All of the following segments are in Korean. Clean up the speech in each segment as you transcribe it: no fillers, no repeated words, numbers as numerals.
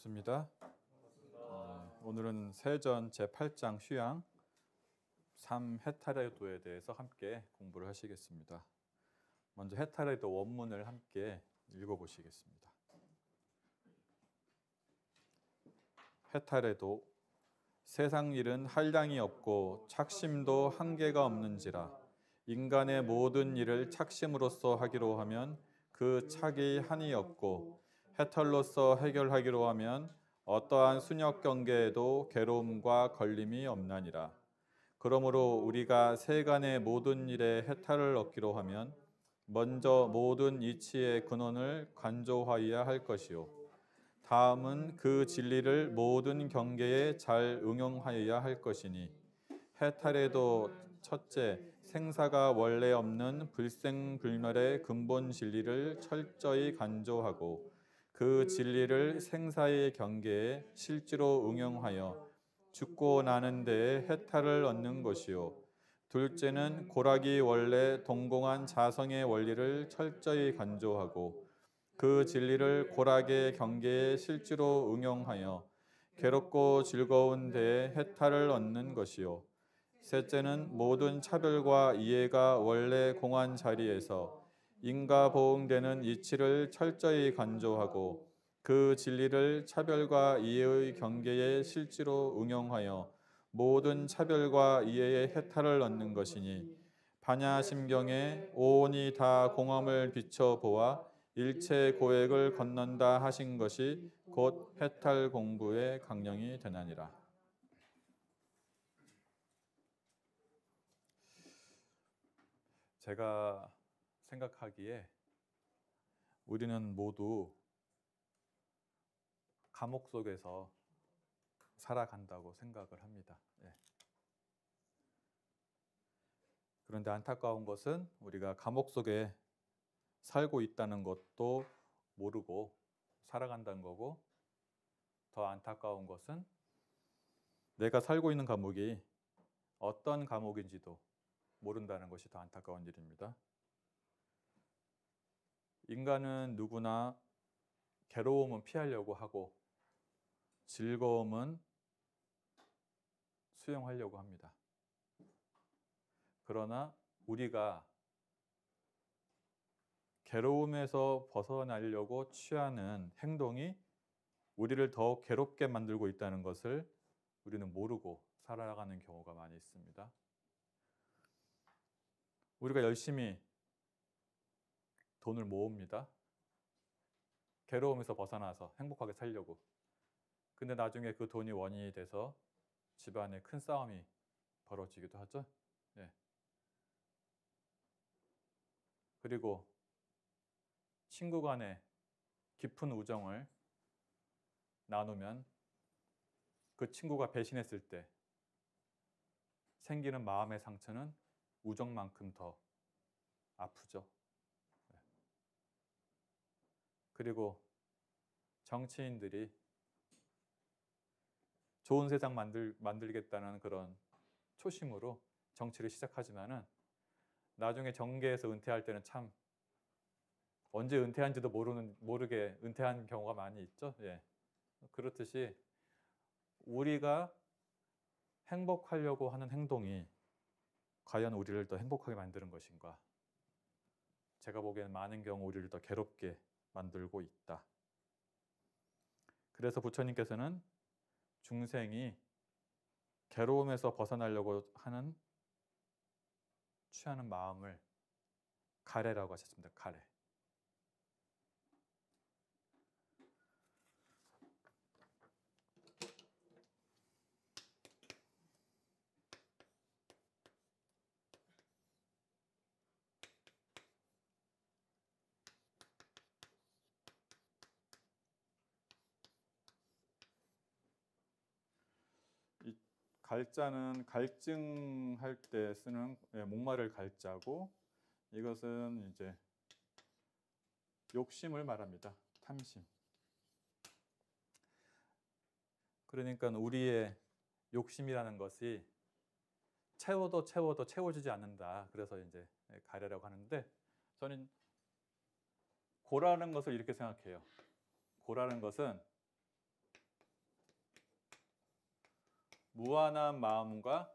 반갑습니다. 오늘은 세전 제8장 휴양 3헤타레도에 대해서 함께 공부를 하시겠습니다. 먼저 헤타레도 원문을 함께 읽어보시겠습니다. 헤타레도 세상 일은 한량이 없고 착심도 한계가 없는지라 인간의 모든 일을 착심으로써 하기로 하면 그 착이 한이 없고 해탈로서 해결하기로 하면 어떠한 순역 경계에도 괴로움과 걸림이 없나니라. 그러므로 우리가 세간의 모든 일에 해탈을 얻기로 하면 먼저 모든 이치의 근원을 간조하여야 할 것이요 다음은 그 진리를 모든 경계에 잘 응용하여야 할 것이니 해탈에도 첫째 생사가 원래 없는 불생불멸의 근본 진리를 철저히 간조하고 그 진리를 생사의 경계에 실제로 응용하여 죽고 나는 데에 해탈을 얻는 것이요 둘째는 고락이 원래 동공한 자성의 원리를 철저히 간조하고 그 진리를 고락의 경계에 실제로 응용하여 괴롭고 즐거운 데에 해탈을 얻는 것이요 셋째는 모든 차별과 이해가 원래 공한 자리에서 인과보응되는 이치를 철저히 간조하고 그 진리를 차별과 이해의 경계에 실제로 응용하여 모든 차별과 이해의 해탈을 얻는 것이니 반야심경에 오온이 다 공엄을 비춰보아 일체 고액을 건넌다 하신 것이 곧 해탈 공부의 강령이 되나니라. 제가 생각하기에 우리는 모두 감옥 속에서 살아간다고 생각을 합니다. 그런데 안타까운 것은 우리가 감옥 속에 살고 있다는 것도 모르고 살아간다는 거고, 더 안타까운 것은 내가 살고 있는 감옥이 어떤 감옥인지도 모른다는 것이 더 안타까운 일입니다. 인간은 누구나 괴로움은 피하려고 하고 즐거움은 수용하려고 합니다. 그러나 우리가 괴로움에서 벗어나려고 취하는 행동이 우리를 더 괴롭게 만들고 있다는 것을 우리는 모르고 살아가는 경우가 많이 있습니다. 우리가 열심히 돈을 모읍니다. 괴로움에서 벗어나서 행복하게 살려고. 근데 나중에 그 돈이 원인이 돼서 집안에 큰 싸움이 벌어지기도 하죠. 그리고 친구 간에 깊은 우정을 나누면 그 친구가 배신했을 때 생기는 마음의 상처는 우정만큼 더 아프죠. 그리고 정치인들이 좋은 세상 만들겠다는 그런 초심으로 정치를 시작하지만은 나중에 정계에서 은퇴할 때는 참 언제 은퇴한지도 모르게 은퇴한 경우가 많이 있죠. 그렇듯이 우리가 행복하려고 하는 행동이 과연 우리를 더 행복하게 만드는 것인가? 제가 보기에는 많은 경우 우리를 더 괴롭게 만들고 있다. 그래서 부처님께서는 중생이 괴로움에서 벗어나려고 취하는 마음을 가래라고 하셨습니다. 가래. 갈자는 갈증할 때 쓰는 목마를 갈자고, 이것은 이제 욕심을 말합니다. 탐심. 그러니까 우리의 욕심이라는 것이 채워도 채워지지 않는다. 그래서 이제 가래라고 하는데, 저는 고라는 것을 이렇게 생각해요. 고라는 것은 무한한 마음과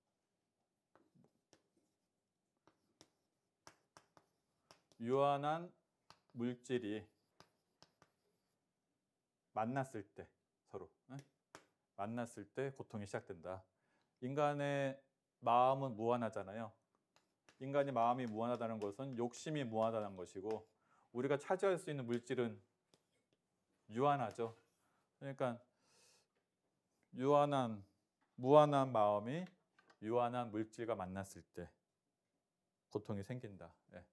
유한한 물질이 만났을 때 서로 만났을 때 고통이 시작된다. 인간의 마음은 무한하잖아요. 인간의 마음이 무한하다는 것은 욕심이 무한하다는 것이고 우리가 차지할 수 있는 물질은 유한하죠. 그러니까 무한한 마음이 유한한 물질과 만났을 때 고통이 생긴다. 예.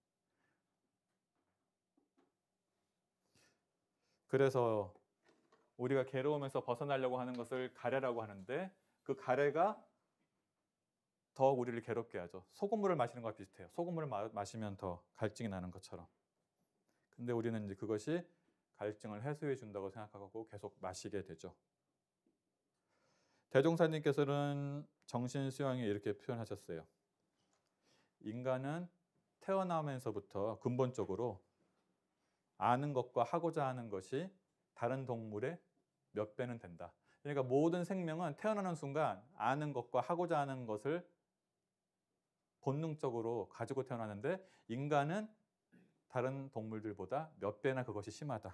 그래서 우리가 괴로움에서 벗어나려고 하는 것을 가래라고 하는데 그 가래가 더 우리를 괴롭게 하죠. 소금물을 마시는 것과 비슷해요. 소금물을 마시면 더 갈증이 나는 것처럼. 근데 우리는 이제 그것이 갈증을 해소해 준다고 생각하고 계속 마시게 되죠. 대종사님께서는 정신수양에 이렇게 표현하셨어요. 인간은 태어나면서부터 근본적으로 아는 것과 하고자 하는 것이 다른 동물의 몇 배는 된다. 그러니까 모든 생명은 태어나는 순간 아는 것과 하고자 하는 것을 본능적으로 가지고 태어나는데 인간은 다른 동물들보다 몇 배나 그것이 심하다.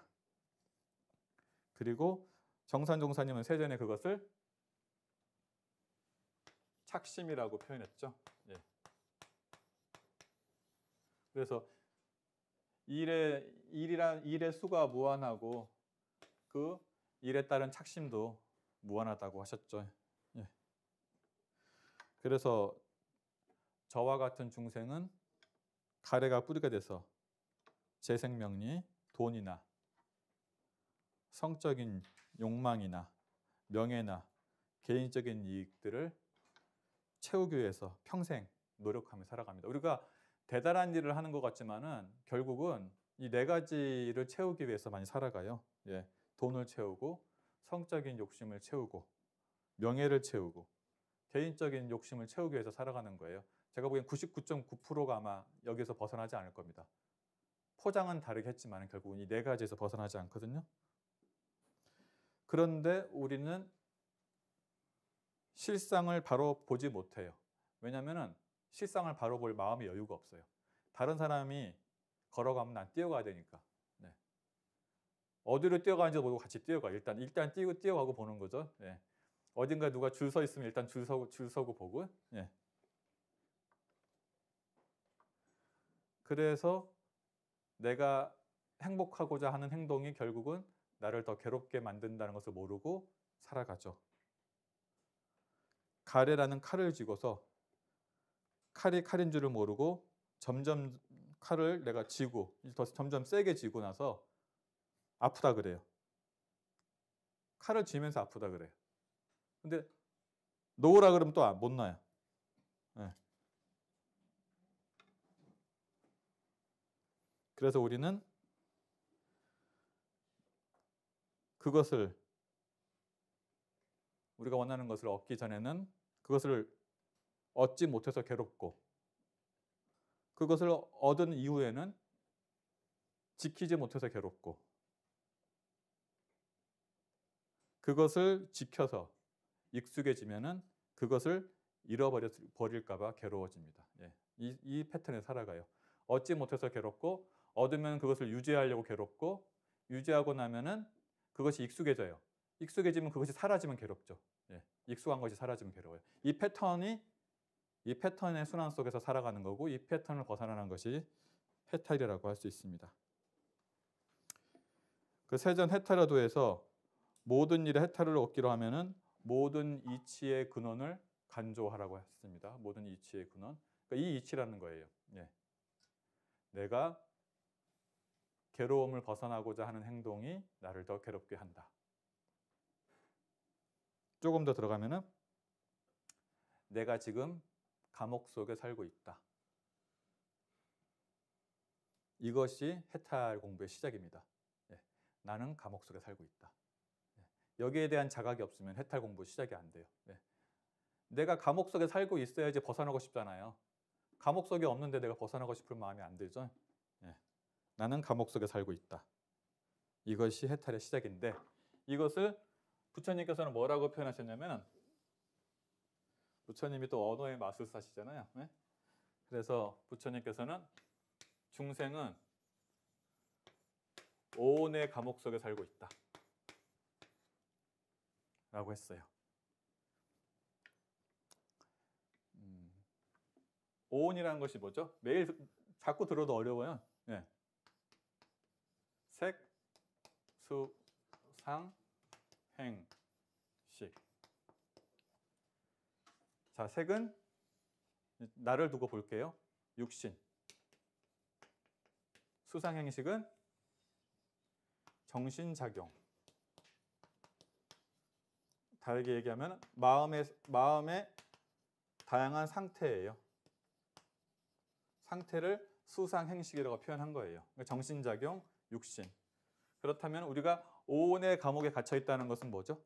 그리고 정산종사님은 세전에 그것을 착심이라고 표현했죠. 예. 그래서 일의 수가 무한하고 그 일에 따른 착심도 무한하다고 하셨죠. 예. 그래서 저와 같은 중생은 가래가 뿌리가 돼서 제 생명이 돈이나 성적인 욕망이나 명예나 개인적인 이익들을 채우기 위해서 평생 노력하며 살아갑니다. 우리가 대단한 일을 하는 것 같지만은 결국은 이 네 가지를 채우기 위해서 많이 살아가요. 예, 돈을 채우고 성적인 욕심을 채우고 명예를 채우고 개인적인 욕심을 채우기 위해서 살아가는 거예요. 제가 보기엔 99.9%가 아마 여기서 벗어나지 않을 겁니다. 포장은 다르게 했지만 결국은 이 네 가지에서 벗어나지 않거든요. 그런데 우리는 실상을 바로 보지 못해요. 왜냐하면 실상을 바로 볼 마음의 여유가 없어요. 다른 사람이 걸어가면 난 뛰어가야 되니까. 네. 어디로 뛰어가는지 모르고 같이 뛰어가. 일단 뛰어가고 보는 거죠. 네. 어딘가 누가 줄 서 있으면 일단 줄 서고 보고. 네. 그래서 내가 행복하고자 하는 행동이 결국은 나를 더 괴롭게 만든다는 것을 모르고 살아가죠. 가래라는 칼을 쥐고서 칼이 칼인 줄을 모르고 점점 칼을 내가 쥐고 점점 세게 쥐고 나서 아프다 그래요. 칼을 쥐면서 아프다 그래요. 근데 놓으라 그러면 또 못 놔요. 네. 그래서 우리는 그것을 우리가 원하는 것을 얻기 전에는 그것을 얻지 못해서 괴롭고 그것을 얻은 이후에는 지키지 못해서 괴롭고 그것을 지켜서 익숙해지면은 그것을 잃어버릴까 봐 괴로워집니다. 예. 이 패턴에 살아가요. 얻지 못해서 괴롭고 얻으면 그것을 유지하려고 괴롭고 유지하고 나면은 그것이 익숙해져요. 익숙해지면 그것이 사라지면 괴롭죠. 예. 익숙한 것이 사라지면 괴로워요. 이 패턴의 순환 속에서 살아가는 거고 이 패턴을 벗어나는 것이 해탈이라고 할 수 있습니다. 그 세전 해탈화도에서 모든 일에 해탈을 얻기로 하면은 모든 이치의 근원을 간조하라고 했습니다. 모든 이치의 근원. 그러니까 이 이치라는 거예요. 예. 내가 괴로움을 벗어나고자 하는 행동이 나를 더 괴롭게 한다. 조금 더 들어가면은 내가 지금 감옥 속에 살고 있다. 이것이 해탈 공부의 시작입니다. 예. 나는 감옥 속에 살고 있다. 예. 여기에 대한 자각이 없으면 해탈 공부 시작이 안 돼요. 예. 내가 감옥 속에 살고 있어야지 벗어나고 싶잖아요. 감옥 속에 없는데 내가 벗어나고 싶을 마음이 안 들죠. 예. 나는 감옥 속에 살고 있다. 이것이 해탈의 시작인데 이것을 부처님께서는 뭐라고 표현하셨냐면 부처님이 또 언어의 마술사시잖아요. 네? 그래서 부처님께서는 중생은 오온의 감옥 속에 살고 있다 라고 했어요. 오온이라는 것이 뭐죠? 매일 자꾸 들어도 어려워요. 네. 색, 수, 상, 행, 식. 자, 색은 나를 두고 볼게요. 육신. 수상행식은 정신작용. 다르게 얘기하면 마음의 다양한 상태예요. 상태를 수상행식이라고 표현한 거예요. 그러니까 정신작용, 육신. 그렇다면 우리가 오온의 감옥에 갇혀 있다는 것은 뭐죠?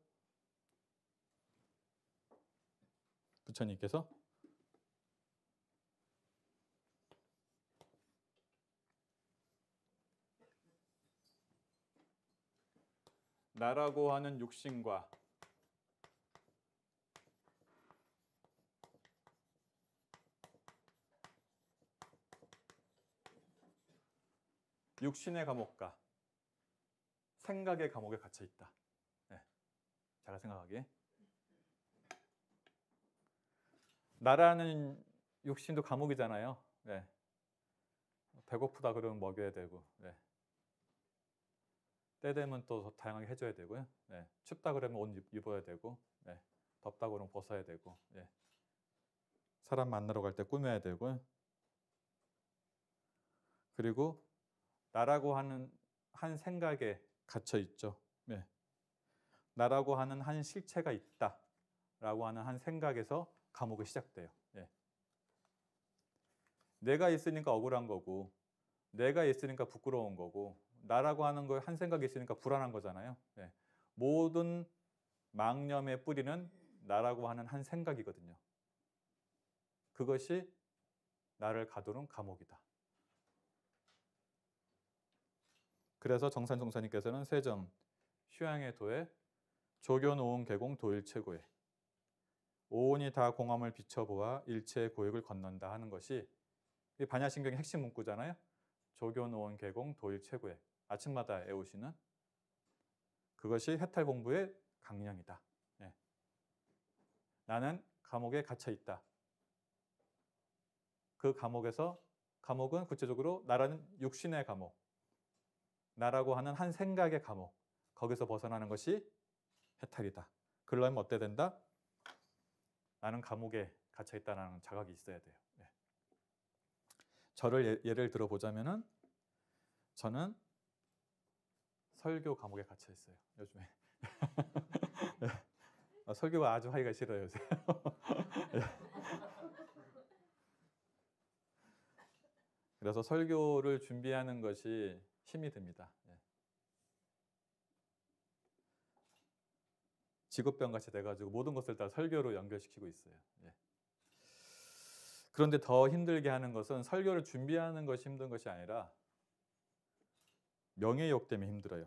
부처님께서 나라고 하는 육신과 육신의 감옥과 생각의 감옥에 갇혀 있다. 네. 제가 생각하기에 나라는 육신도 감옥이잖아요. 네. 배고프다 그러면 먹여야 되고, 네. 때 되면 또 다양하게 해줘야 되고요. 네. 춥다 그러면 옷 입어야 되고, 네. 덥다 그러면 벗어야 되고, 네. 사람 만나러 갈 때 꾸며야 되고요. 그리고 나라고 하는 한 생각에 갇혀 있죠. 네. 나라고 하는 한 실체가 있다라고 하는 한 생각에서 감옥이 시작돼요. 네. 내가 있으니까 억울한 거고, 내가 있으니까 부끄러운 거고, 나라고 하는 거 한 생각이 있으니까 불안한 거잖아요. 네. 모든 망념의 뿌리는 나라고 하는 한 생각이거든요. 그것이 나를 가두는 감옥이다. 그래서 정산종사님께서는 세점 휴양의 도에 조견오온 개공 도일체고에 오온이 다 공함을 비춰보아 일체의 고역을 건넌다 하는 것이 반야신경의 핵심 문구잖아요. 조견오온 개공 도일체고에 아침마다 애우시는 그것이 해탈 공부의 강령이다. 네. 나는 감옥에 갇혀 있다. 그 감옥은 구체적으로 나라는 육신의 감옥, 나라고 하는 한 생각의 감옥, 거기서 벗어나는 것이 해탈이다. 그러려면 어때 된다? 나는 감옥에 갇혀 있다는 자각이 있어야 돼요. 네. 저를 예를 들어보자면은 저는 설교 감옥에 갇혀 있어요. 요즘에. 설교가 아주 하기가 싫어요. 요새. 그래서 설교를 준비하는 것이 힘이 듭니다. 예. 직업병같이 돼가지고 모든 것을 다 설교로 연결시키고 있어요. 예. 그런데 더 힘들게 하는 것은 설교를 준비하는 것이 힘든 것이 아니라 명예욕 때문에 힘들어요.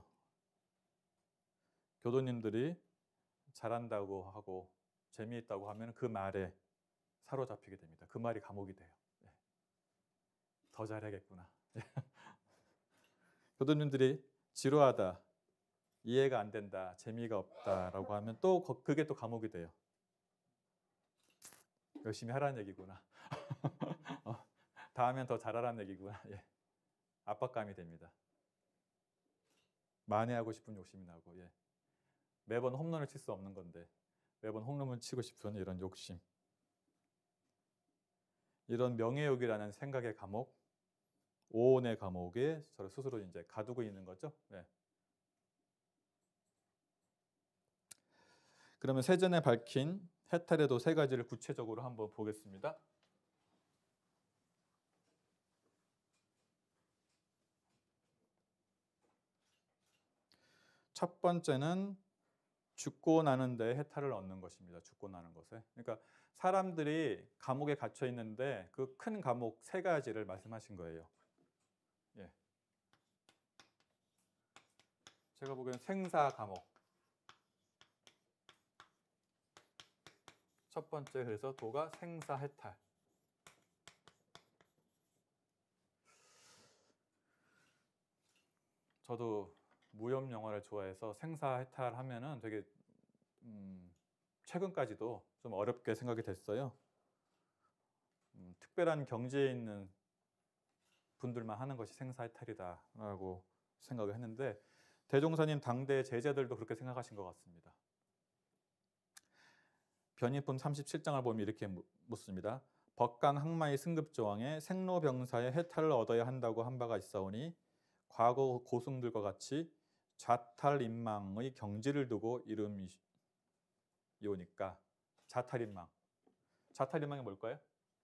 교도님들이 잘한다고 하고 재미있다고 하면 그 말에 사로잡히게 됩니다. 그 말이 감옥이 돼요. 예. 더 잘해야겠구나. 교도님들이 지루하다, 이해가 안 된다, 재미가 없다라고 하면 또 그게 또 감옥이 돼요. 열심히 하라는 얘기구나. 다음엔 더 잘하라는 얘기구나. 예. 압박감이 됩니다. 만회하고 싶은 욕심이 나고, 예. 매번 홈런을 칠 수 없는 건데 매번 홈런을 치고 싶은 이런 욕심, 이런 명예욕이라는 생각의 감옥, 오온의 감옥에 저를 스스로 이제 가두고 있는 거죠. 예. 그러면 세전에 밝힌 해탈의 도 세 가지를 구체적으로 한번 보겠습니다. 첫 번째는 죽고 나는 데 해탈을 얻는 것입니다. 죽고 나는 것에. 그러니까 사람들이 감옥에 갇혀 있는데 그 큰 감옥 세 가지를 말씀하신 거예요. 예. 제가 보기엔 생사 감옥, 첫 번째 그래서 도가 생사해탈. 저도 무협 영화를 좋아해서 생사해탈 하면은 되게 최근까지도 좀 어렵게 생각이 됐어요. 특별한 경지에 있는 분들만 하는 것이 생사해탈이다라고 생각을 했는데 대종사님 당대 제자들도 그렇게 생각하신 것 같습니다. 변희품 37장을 보면 이렇게 묻습니다. 법강 항마의 승급조항에 생로병사의 해탈을 얻어야 한다고 한 바가 있사오니 과거 고승들과 같이 좌탈인망의 경지를 두고 이름이오니까. 좌탈인망. 좌탈인망이 뭘까요?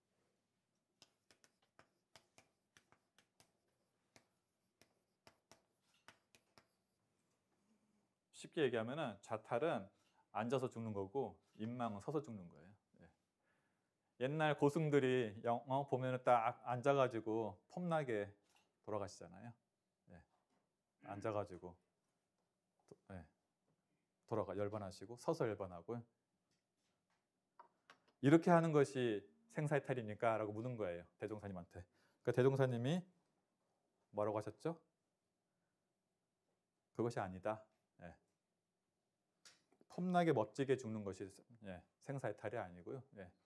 쉽게 얘기하면은 좌탈은 앉아서 죽는 거고 인망은 서서 죽는 거예요. 옛날 고승들이 보면은 딱 앉아가지고 폼나게 돌아가시잖아요. 앉아가지고 열반하시고 서서 열반하고 이렇게 하는 것이 생사해탈입니까? 라고 묻는 거예요. 대종사님한테. 그러니까 대종사님이 뭐라고 하셨죠? 그것이 아니다. 폼나게 멋지게 죽는 것이 생사해탈이 아니고요.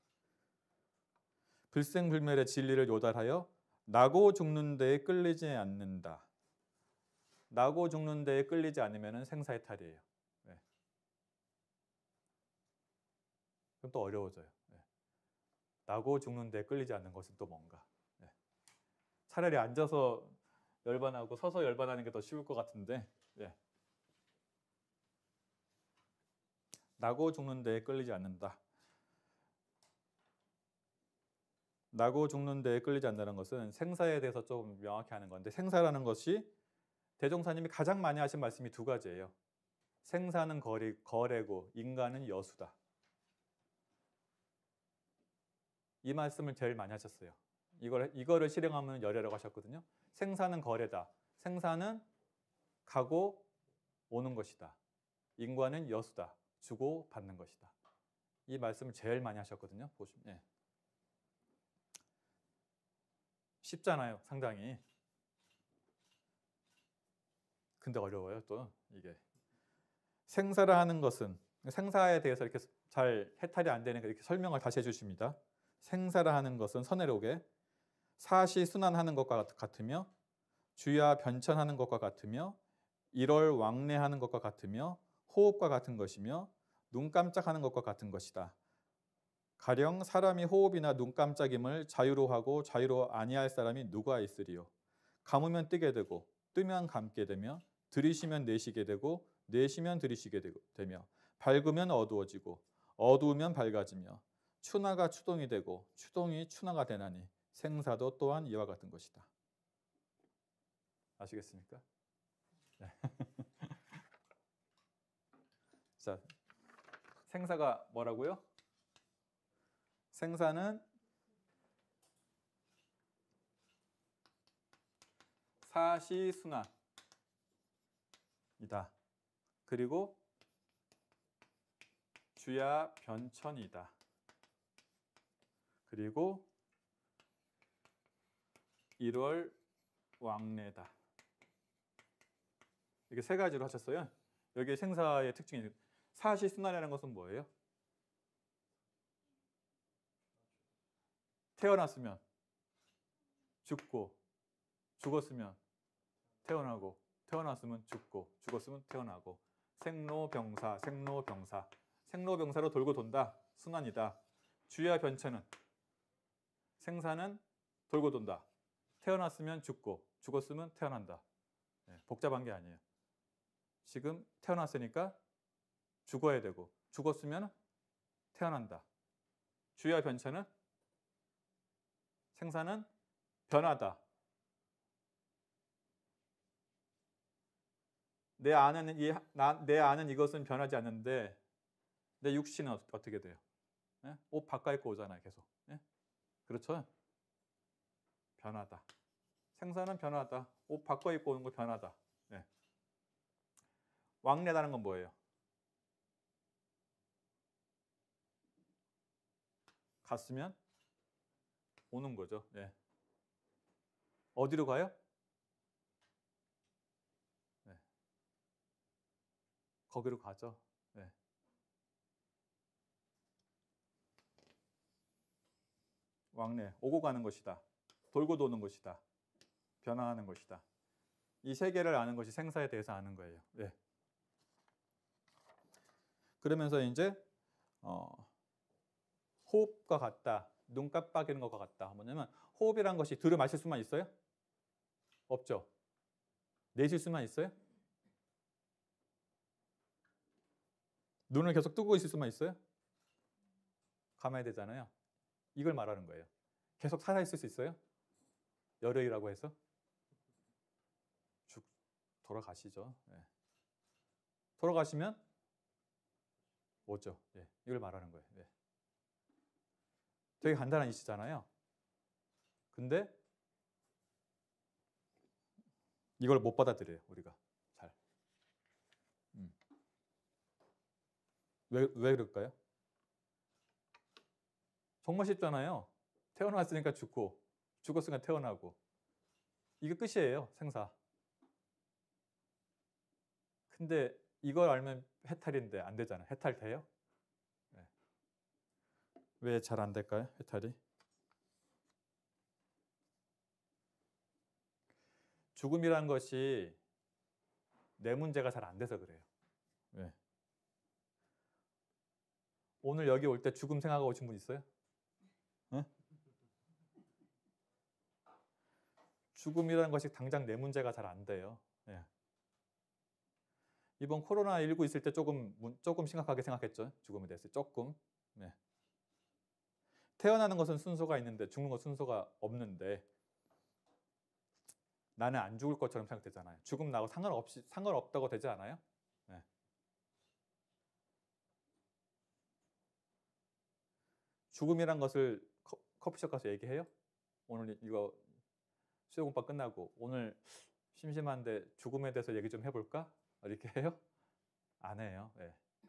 불생불멸의 진리를 요달하여 나고 죽는 데에 끌리지 않는다. 나고 죽는 데에 끌리지 않으면 생사해탈이에요. 그럼 또 어려워져요. 나고 죽는 데에 끌리지 않는 것은 또 뭔가. 차라리 앉아서 열반하고 서서 열반하는 게 더 쉬울 것 같은데 나고 죽는 데에 끌리지 않는다. 나고 죽는 데에 끌리지 않는다는 것은 생사에 대해서 좀 명확히 하는 건데 생사라는 것이 대종사님이 가장 많이 하신 말씀이 두 가지예요. 생사는 거래고 인간은 여수다. 이 말씀을 제일 많이 하셨어요. 이거를 실행하면 열애라고 하셨거든요. 생사는 거래다. 생사는 가고 오는 것이다. 인간은 여수다. 주고 받는 것이다. 이 말씀을 제일 많이 하셨거든요. 보시면 쉽잖아요. 상당히. 근데 어려워요. 또 이게 생사라 하는 것은 생사에 대해서 이렇게 잘 해탈이 안 되는 이렇게 설명을 다시 해주십니다. 생사라 하는 것은 선해록에 사시순환하는 것과 같으며 주야 변천하는 것과 같으며 일월왕래하는 것과 같으며 호흡과 같은 것이며 눈 깜짝하는 것과 같은 것이다. 가령 사람이 호흡이나 눈 깜짝임을 자유로 하고 자유로 아니할 사람이 누가 있으리요. 감으면 뜨게 되고 뜨면 감게 되며 들이쉬면 내쉬게 되고 내쉬면 들이쉬게 되며 밝으면 어두워지고 어두우면 밝아지며 추나가 추동이 되고 추동이 추나가 되나니 생사도 또한 이와 같은 것이다. 아시겠습니까? 네. 자, 생사가 뭐라고요? 생사는 사시순환이다. 그리고 주야 변천이다. 그리고 일월왕래다. 이렇게 세 가지로 하셨어요. 여기 생사의 특징이 사시순환이라는 것은 뭐예요? 태어났으면 죽고 죽었으면 태어나고 태어났으면 죽고 죽었으면 태어나고 생로병사 생로병사 생로병사로 돌고 돈다. 순환이다. 주야 변천은 생사는 돌고 돈다. 태어났으면 죽고 죽었으면 태어난다. 복잡한 게 아니에요. 지금 태어났으니까 죽어야 되고 죽었으면 태어난다. 주야 변천은 생사는 변하다. 내 아는 이것은 변하지 않는데 내 육신은 어떻게 돼요? 옷 바꿔 입고 오잖아요. 계속. 그렇죠? 변하다. 생사는 변하다. 옷 바꿔 입고 오는 거 변하다. 왕래라는 건 뭐예요? 갔으면 오는 거죠. 예. 어디로 가요? 네. 거기로 가죠. 네. 왕래, 오고 가는 것이다. 돌고 도는 것이다. 변화하는 것이다. 이 세 개를 아는 것이 생사에 대해서 아는 거예요. 네. 그러면서 이제 호흡과 같다. 눈 깜빡이는 것과 같다. 뭐냐면 호흡이란 것이 들을 마실 수만 있어요? 없죠. 내쉴 수만 있어요? 눈을 계속 뜨고 있을 수만 있어요? 감아야 되잖아요. 이걸 말하는 거예요. 계속 살아있을 수 있어요? 열혈이라고 해서? 돌아가시죠. 네. 돌아가시면 뭐죠? 네. 이걸 말하는 거예요. 네. 되게 간단한 이치잖아요. 근데 이걸 못 받아들여요. 우리가 잘. 왜 그럴까요? 정말 쉽잖아요. 태어났으니까 죽고 죽었으니까 태어나고 이게 끝이에요. 생사. 근데 이걸 알면 해탈인데 안 되잖아요. 해탈 돼요? 네. 왜 잘 안 될까요? 해탈이? 죽음이란 것이 내 문제가 잘 안 돼서 그래요. 왜? 오늘 여기 올 때 죽음 생각하고 오신 분 있어요? 응? 죽음이라는 것이 당장 내 문제가 잘 안 돼요. 예. 이번 코로나19 있을 때 조금 심각하게 생각했죠. 죽음에 대해서 조금. 네. 태어나는 것은 순서가 있는데 죽는 건 순서가 없는데 나는 안 죽을 것처럼 생각되잖아요. 죽음 나고 상관없다고 되지 않아요? 네. 죽음이란 것을 커피숍 가서 얘기해요? 오늘 이거 수요 공파 끝나고 오늘 심심한데 죽음에 대해서 얘기 좀 해볼까? 이렇게 해요? 안 해요. 네.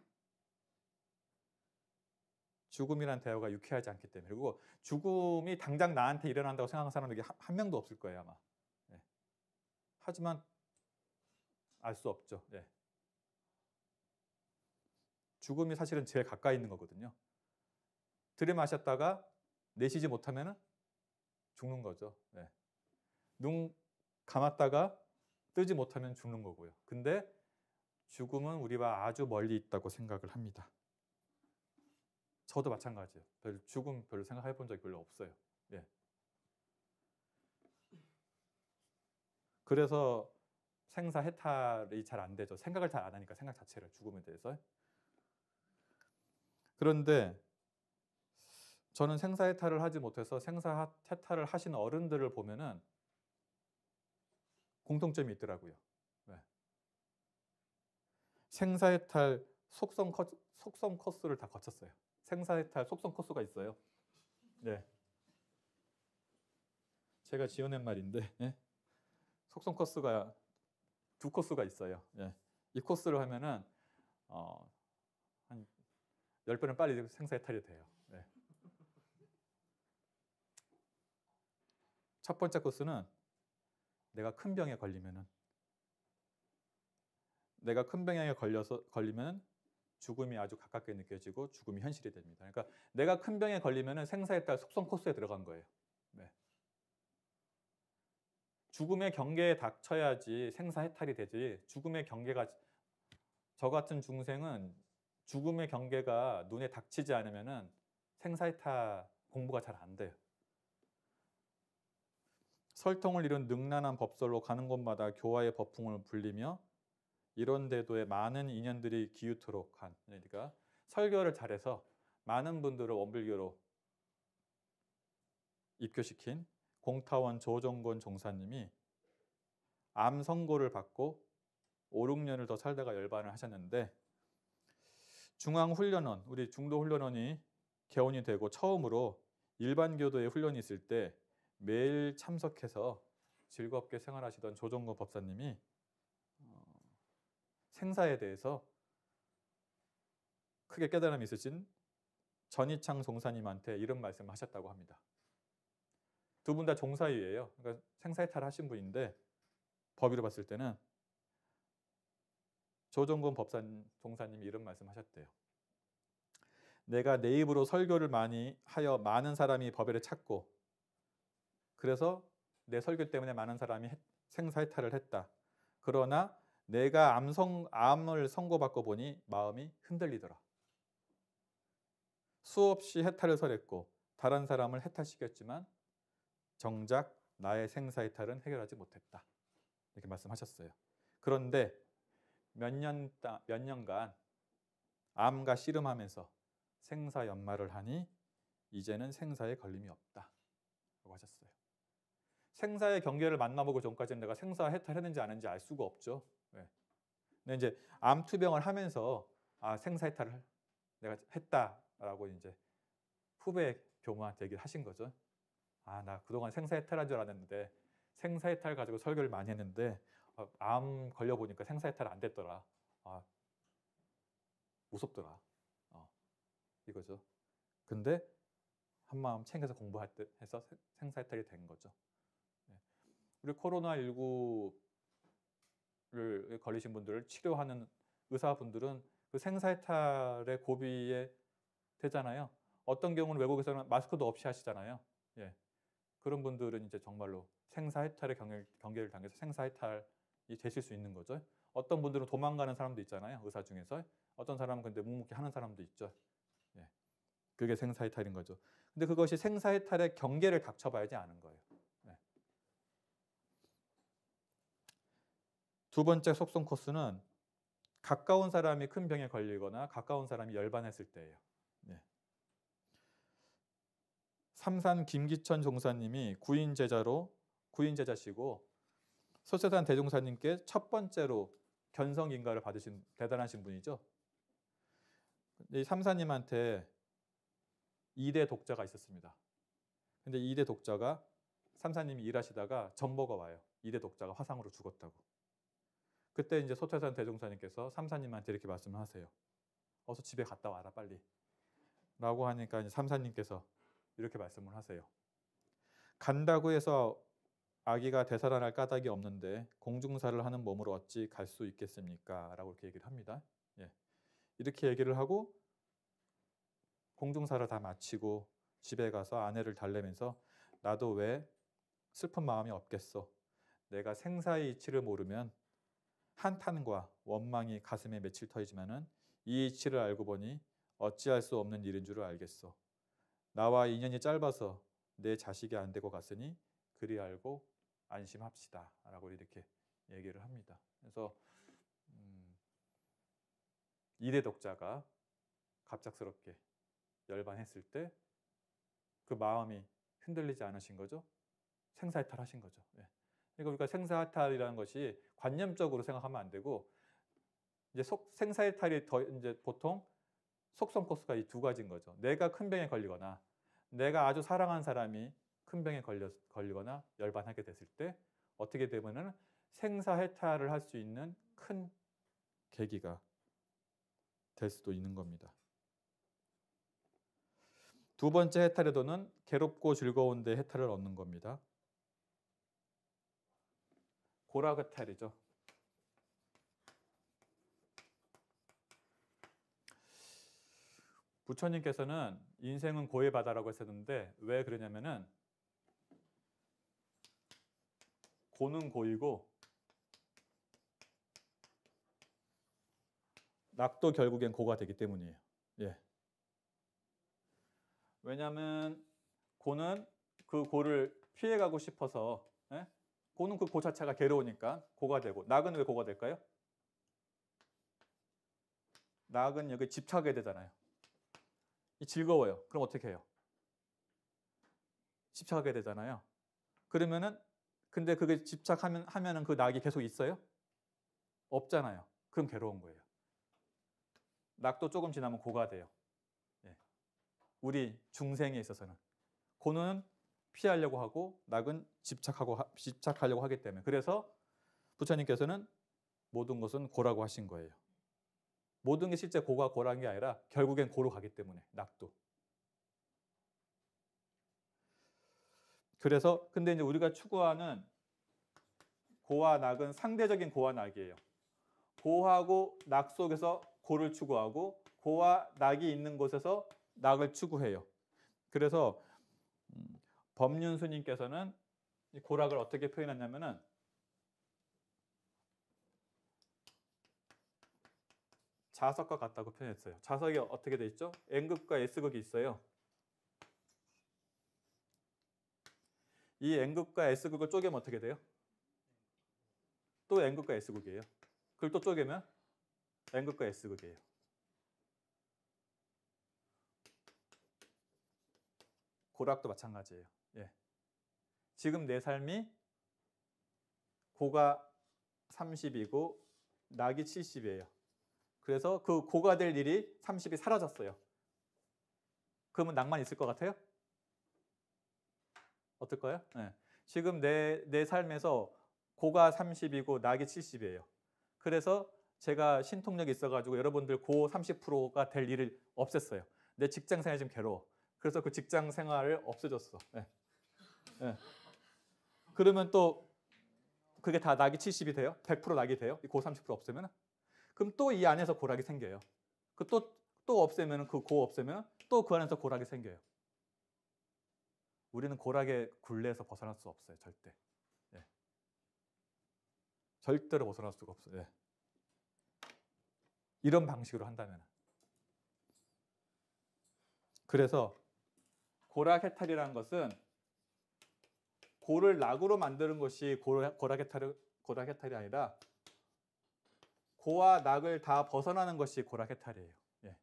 죽음이란 대화가 유쾌하지 않기 때문에. 그리고 죽음이 당장 나한테 일어난다고 생각하는 사람들이 한 명도 없을 거예요 아마. 네. 하지만 알 수 없죠. 네. 죽음이 사실은 제일 가까이 있는 거거든요. 들이마셨다가 내쉬지 못하면 죽는 거죠. 네. 눈 감았다가 뜨지 못하면 죽는 거고요. 근데 죽음은 우리와 아주 멀리 있다고 생각을 합니다. 저도 마찬가지예요. 죽음 별로 생각해 본 적이 별로 없어요. 예. 그래서 생사 해탈이 잘 안 되죠. 생각을 잘 안 하니까 생각 자체를 죽음에 대해서. 그런데 저는 생사 해탈을 하지 못해서 생사 해탈을 하신 어른들을 보면은 공통점이 있더라고요. 네. 생사 해탈 속성 코스를 다 거쳤어요. 생사 해탈 속성 코스가 있어요. 네. 제가 지어낸 말인데 예? 속성 코스가 두 코스가 있어요. 예. 이 코스를 하면은 한 10배는 빨리 생사 해탈이 돼요. 예. 첫 번째 코스는 내가 큰 병에 걸리면 죽음이 아주 가깝게 느껴지고 죽음이 현실이 됩니다. 그러니까 내가 큰 병에 걸리면 생사 해탈 속성 코스에 들어간 거예요. 네. 죽음의 경계에 닥쳐야지 생사 해탈이 되지. 죽음의 경계가 저 같은 중생은 죽음의 경계가 눈에 닥치지 않으면은 생사 해탈 공부가 잘 안 돼요. 설통을 이룬 능란한 법설로 가는 곳마다 교화의 법풍을 불리며 이런 대도에 많은 인연들이 기우토록 한, 그러니까 설교를 잘해서 많은 분들을 원불교로 입교시킨 공타원 조정권 종사님이 암 선고를 받고 5, 6년을 더 살다가 열반을 하셨는데 중앙훈련원, 우리 중도훈련원이 개원이 되고 처음으로 일반 교도에 훈련이 있을 때 매일 참석해서 즐겁게 생활하시던 조정권 법사님이 생사에 대해서 크게 깨달음이 있으신 전희창 종사님한테 이런 말씀을 하셨다고 합니다. 두 분 다 종사위예요. 그러니까 생사해탈 하신 분인데 법위로 봤을 때는 조정곤 종사님이 이런 말씀하셨대요. 내가 내 입으로 설교를 많이 하여 많은 사람이 법회를 찾고 그래서 내 설교 때문에 많은 사람이 생사해탈을 했다. 그러나 내가 암을 선고받고 보니 마음이 흔들리더라. 수없이 해탈을 설했고 다른 사람을 해탈시켰지만 정작 나의 생사해탈은 해결하지 못했다. 이렇게 말씀하셨어요. 그런데 몇 년간 암과 씨름하면서 생사연말을 하니 이제는 생사에 걸림이 없다. 라고 하셨어요. 생사의 경계를 만나보고 전까지는 내가 생사해탈했는지 아닌지 알 수가 없죠. 네. 근데 이제 암투병을 하면서 생사해탈을 내가 했다라고 이제 후배 교무한테 얘기를 하신 거죠. 나 그동안 생사해탈한 줄 알았는데 생사해탈 가지고 설교를 많이 했는데 암 걸려보니까 생사해탈 안 됐더라. 무섭더라. 이거죠. 근데 한마음 챙겨서 공부할 때 해서 생사해탈이 된 거죠. 우리 코로나19를 걸리신 분들을 치료하는 의사분들은 그 생사해탈의 고비에 되잖아요. 어떤 경우는 외국에서는 마스크도 없이 하시잖아요. 예. 그런 분들은 이제 정말로 생사해탈의 경계를 당해서 생사해탈이 되실 수 있는 거죠. 어떤 분들은 도망가는 사람도 있잖아요. 의사 중에서. 어떤 사람은 근데 묵묵히 하는 사람도 있죠. 예. 그게 생사해탈인 거죠. 근데 그것이 생사해탈의 경계를 닥쳐봐야지 아는 거예요. 네. 두 번째 속성 코스는 가까운 사람이 큰 병에 걸리거나 가까운 사람이 열반했을 때예요. 네. 삼산 김기천 종사님이 구인 제자시고 소세산 대종사님께 첫 번째로 견성인가를 받으신 대단하신 분이죠. 이 삼사님한테 2대 독자가 있었습니다. 근데 2대 독자가 삼사님이 일하시다가 정보가 와요. 2대 독자가 화상으로 죽었다고. 그때 이제 소태산 대종사님께서 삼사님한테 이렇게 말씀을 하세요. 어서 집에 갔다 와라 빨리. 라고 하니까 이제 삼사님께서 이렇게 말씀을 하세요. 간다고 해서 아기가 되살아날 까닭이 없는데 공중사를 하는 몸으로 어찌 갈 수 있겠습니까? 라고 이렇게 얘기를 합니다. 예. 이렇게 얘기를 하고 공중사를 다 마치고 집에 가서 아내를 달래면서 나도 왜 슬픈 마음이 없겠어. 내가 생사의 이치를 모르면 한탄과 원망이 가슴에 맺힐 터이지만은 이 이치를 알고 보니 어찌할 수 없는 일인 줄을 알겠어. 나와 인연이 짧아서 내 자식이 안 되고 갔으니 그리 알고 안심합시다. 라고 이렇게 얘기를 합니다. 그래서 2대 독자가 갑작스럽게 열반했을 때 그 마음이 흔들리지 않으신 거죠. 생사해탈 하신 거죠. 예. 그러니까 우리가 생사해탈이라는 것이 관념적으로 생각하면 안 되고 이제 생사해탈이 이제 보통 속성 코스가 이 두 가지인 거죠. 내가 큰 병에 걸리거나 내가 아주 사랑한 사람이 큰 병에 걸리거나 열반하게 됐을 때 어떻게 되면은 생사해탈을 할 수 있는 큰 계기가 될 수도 있는 겁니다. 두 번째 해탈에도는 괴롭고 즐거운데 해탈을 얻는 겁니다. 고락해탈이죠. 부처님께서는 인생은 고의 바다라고 했었는데 왜 그러냐면은 고는 고이고 낙도 결국엔 고가 되기 때문이에요. 예. 왜냐하면 고는 그 고를 피해가고 싶어서 고는 그 고 자체가 괴로우니까 고가 되고 낙은 왜 고가 될까요? 낙은 여기 집착하게 되잖아요. 즐거워요. 그럼 어떻게 해요? 집착하게 되잖아요. 그러면은 근데 그게 집착하면은 그 낙이 계속 있어요? 없잖아요. 그럼 괴로운 거예요. 낙도 조금 지나면 고가 돼요. 우리 중생에 있어서는 고는 피하려고 하고 낙은 집착하려고 하기 때문에 그래서 부처님께서는 모든 것은 고라고 하신 거예요. 모든 게 실제 고가 고라는 게 아니라 결국엔 고로 가기 때문에 낙도. 그래서 근데 이제 우리가 추구하는 고와 낙은 상대적인 고와 낙이에요. 고하고 낙 속에서 고를 추구하고 고와 낙이 있는 곳에서 낙을 추구해요. 그래서 법륜스님께서는 이 고락을 어떻게 표현했냐면은 자석과 같다고 표현했어요. 자석이 어떻게 돼 있죠? N극과 S극이 있어요. 이 N극과 S극을 쪼개면 어떻게 돼요? 또 N극과 S극이에요. 그걸 또 쪼개면 N극과 S극이에요. 고락도 마찬가지예요. 예. 지금 내 삶이 고가 30이고 낙이 70이에요. 그래서 그 고가 될 일이 30이 사라졌어요. 그러면 낙만 있을 것 같아요? 어떨까요? 네. 지금 내 삶에서 고가 30이고 낙이 70이에요. 그래서 제가 신통력이 있어가지고 여러분들 고 30%가 될 일을 없앴어요. 내 직장 생활이 좀 괴로워. 그래서 그 직장 생활을 없애줬어. 네. 네. 그러면 또 그게 다 낙이 70이 돼요? 100% 낙이 돼요? 고 30% 없애면? 그럼 또 이 안에서 고락이 생겨요. 그 또 없애면 그 고 없애면 또 그 안에서 고락이 생겨요. 우리는 고락의 굴레에서 벗어날 수 없어요. 절대. 예. 절대로 벗어날 수가 없어요. 예. 이런 방식으로 한다면. 그래서 고락 해탈이라는 것은 고를 낙으로 만드는 것이 고락 해탈이 아니라 고와 낙을 다 벗어나는 것이 고락 해탈이에요. 예.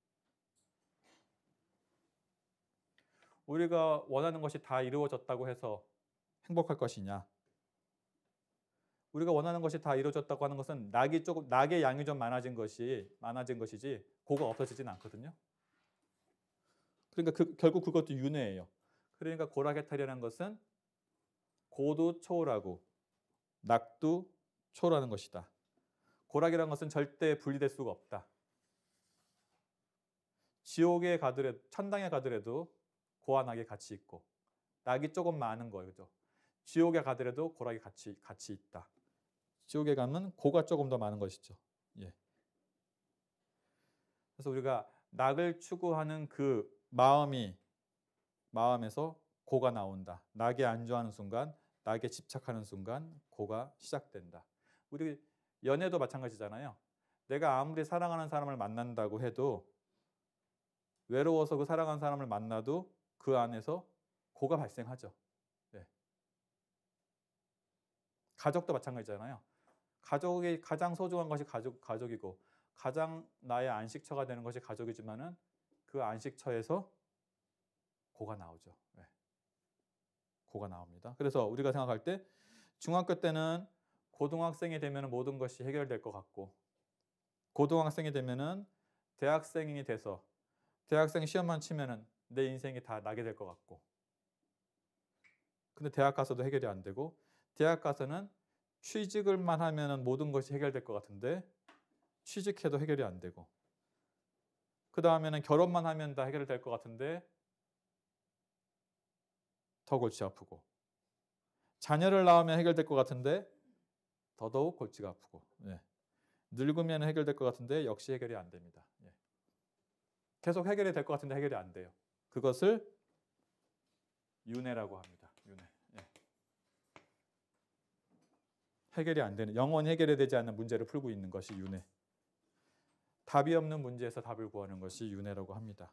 우리가 원하는 것이 다 이루어졌다고 해서 행복할 것이냐? 우리가 원하는 것이 다 이루어졌다고 하는 것은 낙의 양이 좀 많아진 것이지 고가 없어지진 않거든요. 그러니까 결국 그것도 윤회예요. 그러니까 고락해탈이라는 것은 고도 초월하고 낙도 초월하는 것이다. 고락이라는 것은 절대 분리될 수가 없다. 지옥에 가더라도 천당에 가더라도 고와 낙이 같이 있고 낙이 조금 많은 거예요. 그죠? 지옥에 가더라도 고락이 같이 있다. 지옥에 가면 고가 조금 더 많은 것이죠. 예. 그래서 우리가 낙을 추구하는 그 마음에서 고가 나온다. 낙에 안주하는 순간, 낙에 집착하는 순간 고가 시작된다. 우리 연애도 마찬가지잖아요. 내가 아무리 사랑하는 사람을 만난다고 해도 외로워서 그 사랑하는 사람을 만나도 그 안에서 고가 발생하죠. 네. 가족도 마찬가지잖아요. 가족이 가장 소중한 것이 가족이고 가장 나의 안식처가 되는 것이 가족이지만은 그 안식처에서 고가 나오죠. 네. 고가 나옵니다. 그래서 우리가 생각할 때 중학교 때는 고등학생이 되면 모든 것이 해결될 것 같고 고등학생이 되면은 대학생이 돼서 대학생 시험만 치면은 내 인생이 다 나게 될 것 같고 근데 대학 가서도 해결이 안 되고 대학 가서는 취직을만 하면은 모든 것이 해결될 것 같은데 취직해도 해결이 안 되고 그 다음에는 결혼만 하면 다 해결될 것 같은데 더 골치 아프고 자녀를 낳으면 해결될 것 같은데 더더욱 골치가 아프고 예. 늙으면 해결될 것 같은데 역시 해결이 안 됩니다. 예. 계속 해결이 될 것 같은데 해결이 안 돼요. 그것을 윤회라고 합니다. 윤회. 예. 해결이 안 되는 영원히 해결이 되지 않는 문제를 풀고 있는 것이 윤회. 답이 없는 문제에서 답을 구하는 것이 윤회라고 합니다.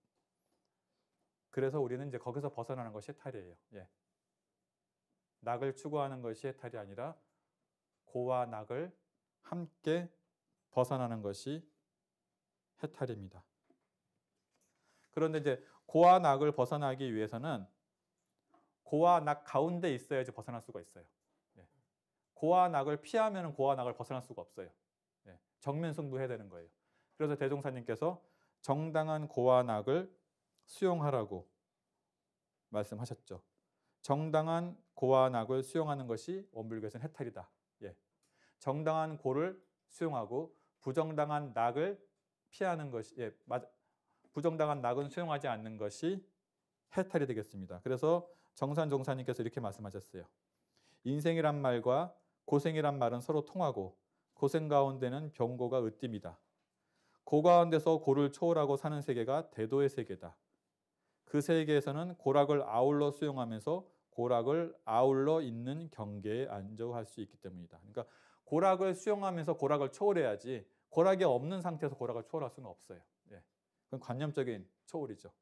그래서 우리는 이제 거기서 벗어나는 것이 해탈이에요. 예. 낙을 추구하는 것이 해탈이 아니라 고와 낙을 함께 벗어나는 것이 해탈입니다. 그런데 이제 고와 낙을 벗어나기 위해서는 고와 낙 가운데 있어야지 벗어날 수가 있어요. 예. 고와 낙을 피하면 고와 낙을 벗어날 수가 없어요. 예. 정면 승부해야 되는 거예요. 그래서 대종사님께서 정당한 고와 낙을 수용하라고 말씀하셨죠. 정당한 고와 낙을 수용하는 것이 원불교에서는 해탈이다. 예. 정당한 고를 수용하고 부정당한 낙을 피하는 것이 부정당한 낙은 수용하지 않는 것이 해탈이 되겠습니다. 그래서 정산 종사님께서 이렇게 말씀하셨어요. 인생이란 말과 고생이란 말은 서로 통하고 고생 가운데는 병고가 으뜸이다. 고 가운데서 고를 초월하고 사는 세계가 대도의 세계다. 그 세계에서는 고락을 아울러 수용하면서 고락을 아울러 있는 경계에 안정할 수 있기 때문이다. 그러니까 고락을 수용하면서 고락을 초월해야지 고락이 없는 상태에서 고락을 초월할 수는 없어요. 예. 그건 관념적인 초월이죠.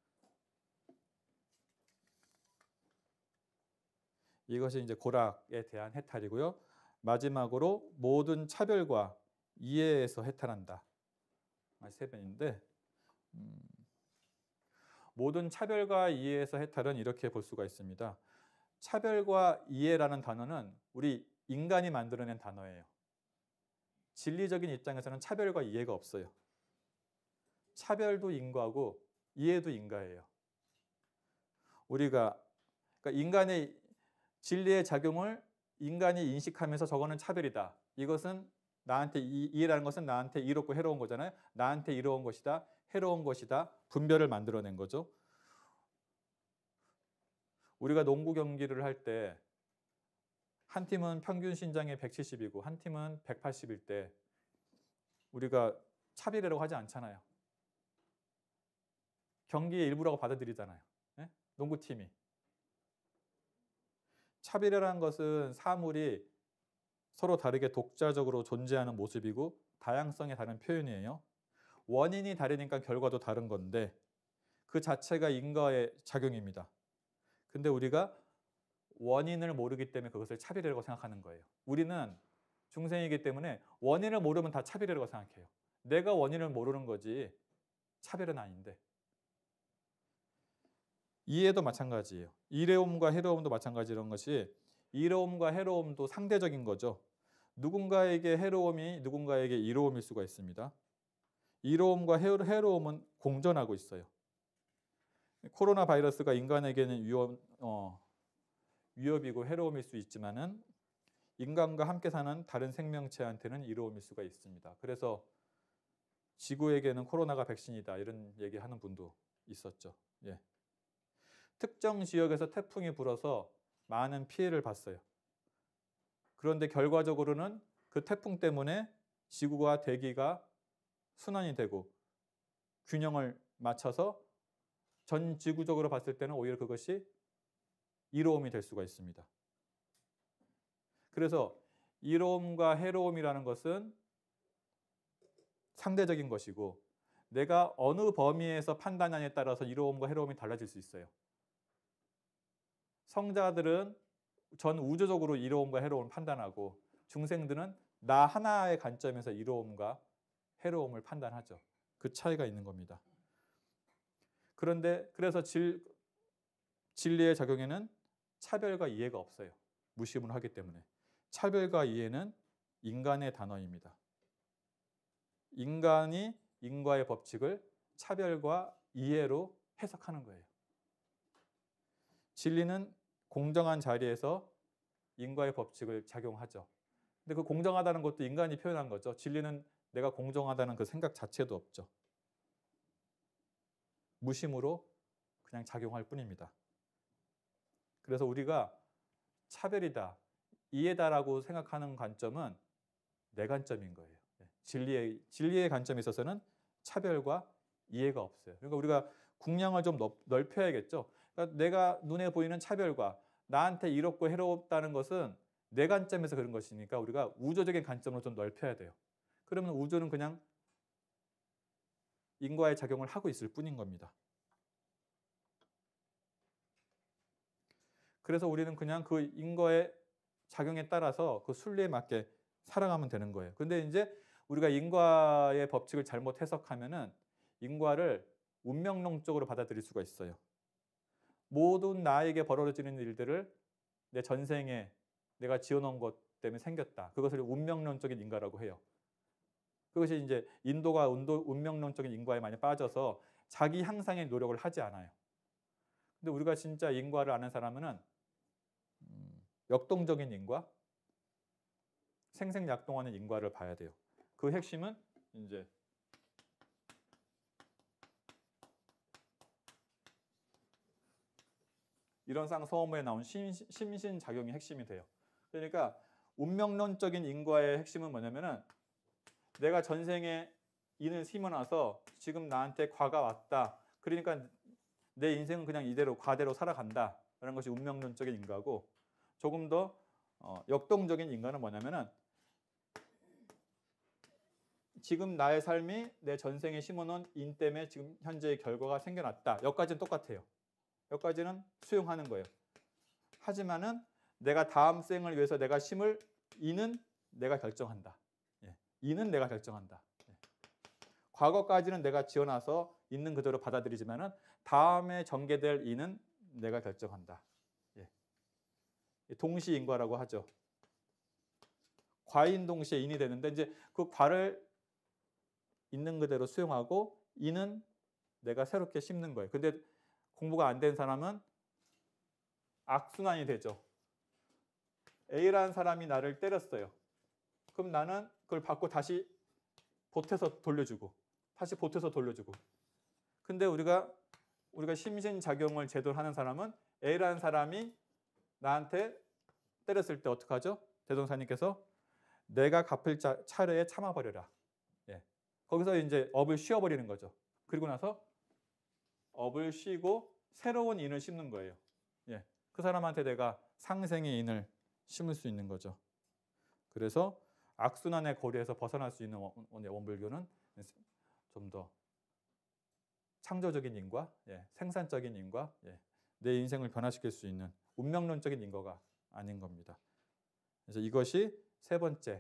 이것이 이제 고락에 대한 해탈이고요. 마지막으로 모든 차별과 이해에서 해탈한다. 세 번인데 모든 차별과 이해에서 해탈은 이렇게 볼 수가 있습니다. 차별과 이해라는 단어는 우리 인간이 만들어낸 단어예요. 진리적인 입장에서는 차별과 이해가 없어요. 차별도 인과고 이해도 인과예요. 우리가 그러니까 인간의 진리의 작용을 인간이 인식하면서 저거는 차별이다. 이것은 나한테 이해라는 것은 나한테 이롭고 해로운 거잖아요. 나한테 이로운 것이다. 해로운 것이다. 분별을 만들어낸 거죠. 우리가 농구 경기를 할 때 한 팀은 평균 신장이 170이고 한 팀은 180일 때 우리가 차별이라고 하지 않잖아요. 경기의 일부라고 받아들이잖아요. 네? 농구팀이. 차별이라는 것은 사물이 서로 다르게 독자적으로 존재하는 모습이고 다양성의 다른 표현이에요. 원인이 다르니까 결과도 다른 건데 그 자체가 인과의 작용입니다. 근데 우리가 원인을 모르기 때문에 그것을 차별이라고 생각하는 거예요. 우리는 중생이기 때문에 원인을 모르면 다 차별이라고 생각해요. 내가 원인을 모르는 거지 차별은 아닌데. 이해도 마찬가지예요. 이로움과 해로움도 마찬가지 이런 것이 이로움과 해로움도 상대적인 거죠. 누군가에게 해로움이 누군가에게 이로움일 수가 있습니다. 이로움과 해로움은 공존하고 있어요. 코로나 바이러스가 인간에게는 위협이고 해로움일 수 있지만은 인간과 함께 사는 다른 생명체한테는 이로움일 수가 있습니다. 그래서 지구에게는 코로나가 백신이다 이런 얘기하는 분도 있었죠. 예. 특정 지역에서 태풍이 불어서 많은 피해를 봤어요. 그런데 결과적으로는 그 태풍 때문에 지구와 대기가 순환이 되고 균형을 맞춰서 전 지구적으로 봤을 때는 오히려 그것이 이로움이 될 수가 있습니다. 그래서 이로움과 해로움이라는 것은 상대적인 것이고 내가 어느 범위에서 판단하냐에 따라서 이로움과 해로움이 달라질 수 있어요. 성자들은 전 우주적으로 이로움과 해로움을 판단하고 중생들은 나 하나의 관점에서 이로움과 해로움을 판단하죠. 그 차이가 있는 겁니다. 그런데 그래서 진리의 작용에는 차별과 이해가 없어요. 무심을 하기 때문에. 차별과 이해는 인간의 단어입니다. 인간이 인과의 법칙을 차별과 이해로 해석하는 거예요. 진리는 공정한 자리에서 인과의 법칙을 작용하죠. 근데 그 공정하다는 것도 인간이 표현한 거죠. 진리는 내가 공정하다는 그 생각 자체도 없죠. 무심으로 그냥 작용할 뿐입니다. 그래서 우리가 차별이다, 이해다라고 생각하는 관점은 내 관점인 거예요. 진리의 관점에 있어서는 차별과 이해가 없어요. 그러니까 우리가 국량을 좀 넓혀야겠죠. 그러니까 내가 눈에 보이는 차별과 나한테 이롭고 해롭다는 것은 내 관점에서 그런 것이니까 우리가 우주적인 관점으로 좀 넓혀야 돼요. 그러면 우주는 그냥 인과의 작용을 하고 있을 뿐인 겁니다. 그래서 우리는 그냥 그 인과의 작용에 따라서 그 순리에 맞게 살아가면 되는 거예요. 근데 이제 우리가 인과의 법칙을 잘못 해석하면은 인과를 운명론적으로 받아들일 수가 있어요. 모든 나에게 벌어지는 일들을 내 전생에 내가 지어놓은 것 때문에 생겼다. 그것을 운명론적인 인과라고 해요. 그것이 이제 인도가 운명론적인 인과에 많이 빠져서 자기 향상의 노력을 하지 않아요. 근데 우리가 진짜 인과를 아는 사람은 역동적인 인과, 생생약동하는 인과를 봐야 돼요. 그 핵심은 이제 이런 쌍서원문에 나온 심신작용이 핵심이 돼요. 그러니까 운명론적인 인과의 핵심은 뭐냐면은 내가 전생에 인을 심어놔서 지금 나한테 과가 왔다. 그러니까 내 인생은 그냥 이대로 과대로 살아간다. 라는 것이 운명론적인 인과고, 조금 더 역동적인 인과는 뭐냐면은 지금 나의 삶이 내 전생에 심어놓은 인 때문에 지금 현재의 결과가 생겨났다. 여기까지는 똑같아요. 여기까지는 수용하는 거예요. 하지만은 내가 다음 생을 위해서 내가 심을 인은 내가 결정한다. 예. 인은 내가 결정한다. 예. 과거까지는 내가 지어놔서 있는 그대로 받아들이지만은 다음에 전개될 인은 내가 결정한다. 예. 동시인과라고 하죠. 과인 동시에 인이 되는데 이제 그 과를 있는 그대로 수용하고 인은 내가 새롭게 심는 거예요. 근데 공부가 안 된 사람은 악순환이 되죠. A라는 사람이 나를 때렸어요. 그럼 나는 그걸 받고 다시 보태서 돌려주고 다시 보태서 돌려주고. 근데 우리가 심신작용을 제대로 하는 사람은 A라는 사람이 나한테 때렸을 때 어떻게 하죠? 대종사님께서 내가 갚을 차례에 참아버려라. 예. 거기서 이제 업을 쉬어버리는 거죠. 그리고 나서 업을 쉬고 새로운 인을 심는 거예요. 예. 그 사람한테 내가 상생의 인을 심을 수 있는 거죠. 그래서 악순환의 고리에서 벗어날 수 있는 원불교는 좀 더 창조적인 인과, 예, 생산적인 인과, 예, 내 인생을 변화시킬 수 있는 운명론적인 인과가 아닌 겁니다. 그래서 이것이 세 번째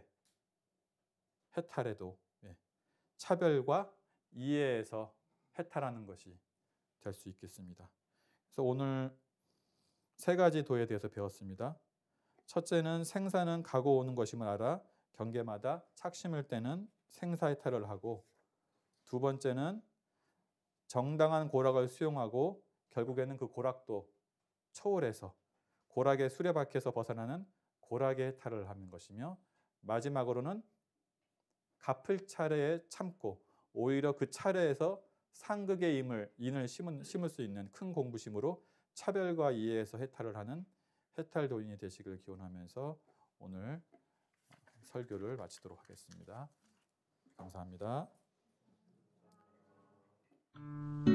해탈에도, 예, 차별과 이해에서 해탈하는 것이 될 수 있겠습니다. 그래서 오늘 세 가지 도에 대해서 배웠습니다. 첫째는 생사는 가고 오는 것임을 알아 경계마다 착심을 때는 생사해탈을 하고, 두 번째는 정당한 고락을 수용하고 결국에는 그 고락도 초월해서 고락의 수레바퀴에서 벗어나는 고락의 해탈을 하는 것이며, 마지막으로는 갚을 차례에 참고 오히려 그 차례에서 상극의 인을 심을 수 있는 큰 공부심으로 차별과 이해에서 해탈을 하는 해탈도인이 되시길 기원하면서 오늘 설교를 마치도록 하겠습니다. 감사합니다.